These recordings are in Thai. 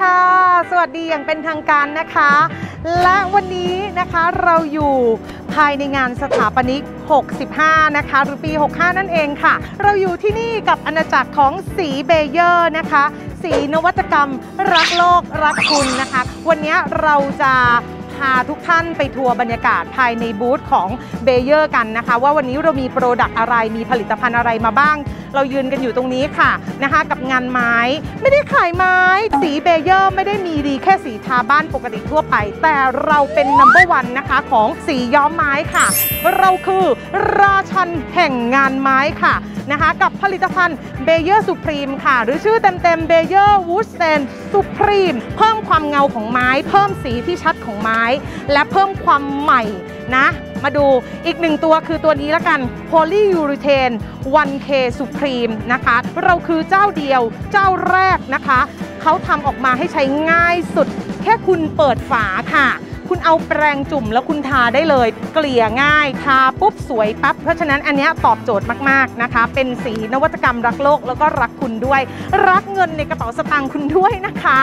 ค่ะสวัสดีอย่างเป็นทางการนะคะและวันนี้นะคะเราอยู่ภายในงานสถาปนิก65นะคะหรือปี65นั่นเองค่ะเราอยู่ที่นี่กับอาณาจักรของสีเบเยอร์นะคะสีนวัตกรรมรักโลกรักคุณนะคะวันนี้เราจะพาทุกท่านไปทัวร์บรรยากาศภายในบูธของเบเยอร์กันนะคะว่าวันนี้เรามีโปรดักต์อะไรมีผลิตภัณฑ์อะไรมาบ้างเรายืนกันอยู่ตรงนี้ค่ะนะคะกับงานไม้ไม่ได้ขายไม้สีเบเยอร์ไม่ได้มีดีแค่สีทาบ้านปกติทั่วไปแต่เราเป็นนัมเบอร์วันนะคะของสีย้อมไม้ค่ะเราคือราชันแห่งงานไม้ค่ะนะคะกับผลิตภัณฑ์เบเยอร์สุพรีมค่ะหรือชื่อเต็มๆเบเยอร์วูดสเตนสุพรีมเพิ่มความเงาของไม้เพิ่มสีที่ชัดของไม้และเพิ่มความใหม่นะมาดูอีกหนึ่งตัวคือตัวนี้ละกัน Polyurethane 1K Supreme นะคะเราคือเจ้าเดียวเจ้าแรกนะคะเขาทำออกมาให้ใช้ง่ายสุดแค่คุณเปิดฝาค่ะคุณเอาแปรงจุ่มแล้วคุณทาได้เลยเกลี่ยง่ายทาปุ๊บสวยปั๊บเพราะฉะนั้นอันนี้ตอบโจทย์มากๆนะคะเป็นสีนวัตกรรมรักโลกแล้วก็รักคุณด้วยรักเงินในกระเป๋าสตางค์คุณด้วยนะคะ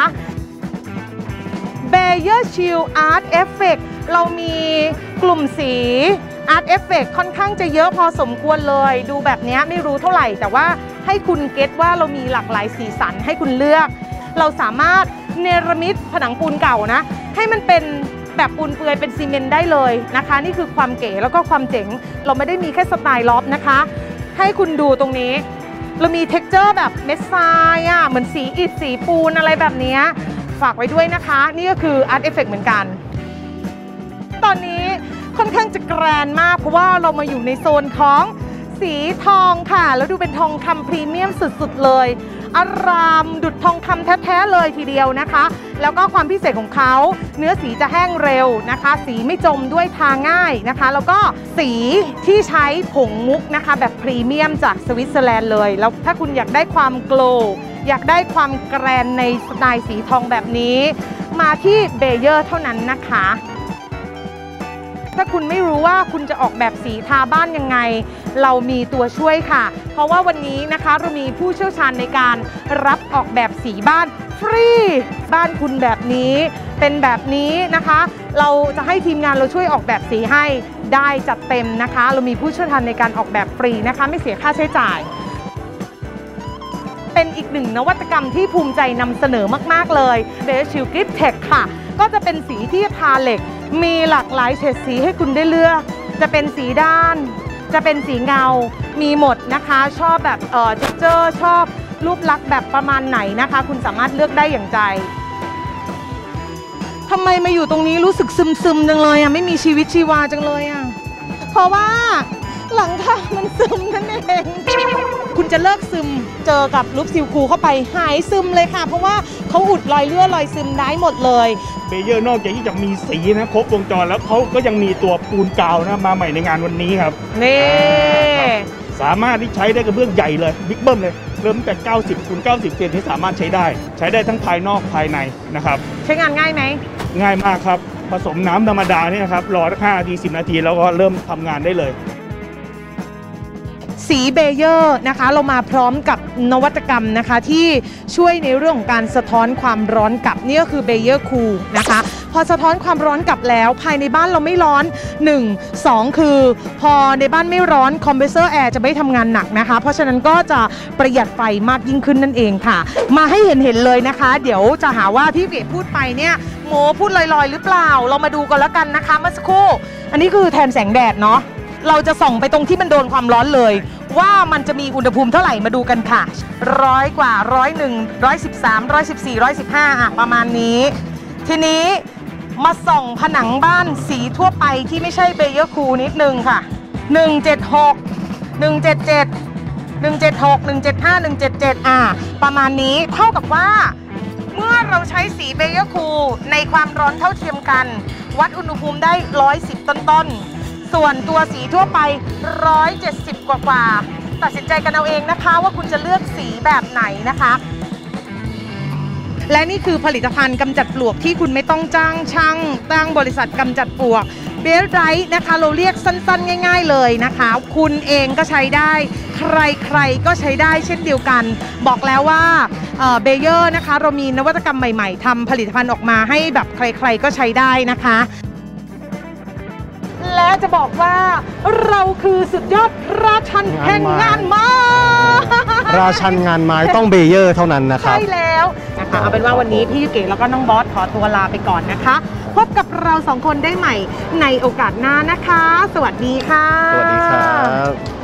Bayer Shield Art Effect เรามีกลุ่มสี Art Effect ค่อนข้างจะเยอะพอสมควรเลยดูแบบนี้ไม่รู้เท่าไหร่แต่ว่าให้คุณเก็ตว่าเรามีหลากหลายสีสันให้คุณเลือกเราสามารถเนรมิตผนังปูนเก่านะให้มันเป็นแบบปูนเปื่อยเป็นซีเมนต์ได้เลยนะคะนี่คือความเก๋แล้วก็ความเจ๋งเราไม่ได้มีแค่สไตล์ล็อบนะคะให้คุณดูตรงนี้เรามีเท็กเจอร์แบบเม็ดทรายอ่ะเหมือนสีอิฐสีปูนอะไรแบบนี้ฝากไว้ด้วยนะคะนี่ก็คือ Art Effect เหมือนกันตอนนี้ค่อนข้างจะแกรนด์มากเพราะว่าเรามาอยู่ในโซนของสีทองค่ะแล้วดูเป็นทองคำพรีเมียมสุดๆเลยอารามดุจทองคำแท้ๆเลยทีเดียวนะคะแล้วก็ความพิเศษของเขาเนื้อสีจะแห้งเร็วนะคะสีไม่จมด้วยทาง่ายนะคะแล้วก็สีที่ใช้ผงมุกนะคะแบบพรีเมียมจากสวิตเซอร์แลนด์เลยแล้วถ้าคุณอยากได้ความโกลว์อยากได้ความแกรนในสไตล์สีทองแบบนี้มาที่เบเยอร์เท่านั้นนะคะถ้าคุณไม่รู้ว่าคุณจะออกแบบสีทาบ้านยังไงเรามีตัวช่วยค่ะเพราะว่าวันนี้นะคะเรามีผู้เชี่ยวชาญในการรับออกแบบสีบ้านฟรีบ้านคุณแบบนี้เป็นแบบนี้นะคะเราจะให้ทีมงานเราช่วยออกแบบสีให้ได้จัดเต็มนะคะเรามีผู้เชี่ยวชาญในการออกแบบฟรีนะคะไม่เสียค่าใช้จ่ายเป็นอีกหนึ่งนวัตกรรมที่ภูมิใจนำเสนอมากๆเลย Bayer Shield Grip Tech ค่ะก็จะเป็นสีที่ทาเหล็กมีหลากหลายเฉดสีให้คุณได้เลือกจะเป็นสีด้านจะเป็นสีเงามีหมดนะคะชอบแบบเท็กเจอร์ชอบรูปลักษณ์แบบประมาณไหนนะคะคุณสามารถเลือกได้อย่างใจทำไมมาอยู่ตรงนี้รู้สึกซึมๆจังเลยอ่ะไม่มีชีวิตชีวาจังเลยอ่ะเพราะว่าหลังคามันซึมนั่นเองคุณจะเลิกซึมเจอกับลูปซิลคูเข้าไปหายซึมเลยค่ะเพราะว่าเขาอุดรอยเลื่อนรอยซึมได้หมดเลยเบเยอร์นอกจากที่จะมีสีนะครบวงจรแล้วเขาก็ยังมีตัวปูนกาวนะมาใหม่ในงานวันนี้ครับนี่สามารถที่ใช้ได้กับเบื้องใหญ่เลยบิ๊กเบิ้มเลยเริ่มแต่90 คูณ 90 เซนที่สามารถใช้ได้ทั้งภายนอกภายในนะครับใช้งานง่ายไหมง่ายมากครับผสมน้ำธรรมดาเนี่ยครับรอ5 นาที 10 นาทีแล้วก็เริ่มทำงานได้เลยสีเบเยอร์นะคะเรามาพร้อมกับนวัตกรรมนะคะที่ช่วยในเรื่องของการสะท้อนความร้อนกลับนี่ก็คือเบเยอร์คูลนะคะพอสะท้อนความร้อนกลับแล้วภายในบ้านเราไม่ร้อน1 2คือพอในบ้านไม่ร้อนคอมเพรสเซอร์แอร์จะไม่ทำงานหนักนะคะเพราะฉะนั้นก็จะประหยัดไฟมากยิ่งขึ้นนั่นเองค่ะมาให้เห็นเลยนะคะเดี๋ยวจะหาว่าพี่เก๋พูดไปเนี่ยโมพูดลอยๆหรือเปล่าเรามาดูกันแล้วกันนะคะเมื่อสักครู่อันนี้คือแทนแสงแดดเนาะเราจะส่องไปตรงที่มันโดนความร้อนเลยว่ามันจะมีอุณหภูมิเท่าไหร่มาดูกันค่ะ100 กว่า101 113 114 115ประมาณนี้ทีนี้มาส่องผนังบ้านสีทั่วไปที่ไม่ใช่เบเยอร์คูลนิดนึงค่ะ176 177 176 175 177ประมาณนี้เท่ากับว่าเมื่อเราใช้สีเบเยอร์คูลในความร้อนเท่าเทียมกันวัดอุณหภูมิได้110ต้นส่วนตัวสีทั่วไป170กว่าตัดสินใจกันเอาเองนะคะว่าคุณจะเลือกสีแบบไหนนะคะและนี่คือผลิตภัณฑ์กำจัดปลวกที่คุณไม่ต้องจ้างช่างตั้งบริษัทกำจัดปลวกเบลไดร์นะคะเราเรียกสั้นๆง่ายๆเลยนะคะคุณเองก็ใช้ได้ใครๆก็ใช้ได้เช่นเดียวกันบอกแล้วว่าเบเยอร์นะคะเรามีนวัตกรรมใหม่ๆทำผลิตภัณฑ์ออกมาให้แบบใครๆก็ใช้ได้นะคะและจะบอกว่าเราคือสุดยอดราชันแห่งงานไม้ราชันงานไม้ต้องเบเยอร์เท่านั้นนะครับใช่แล้วนะคะเอาเป็นว่าวันนี้พี่ยูเก๋แล้วก็น้องบอสขอตัวลาไปก่อนนะคะพบกับเรา2 คนได้ใหม่ในโอกาสหน้านะคะสวัสดีค่ะสวัสดีครับ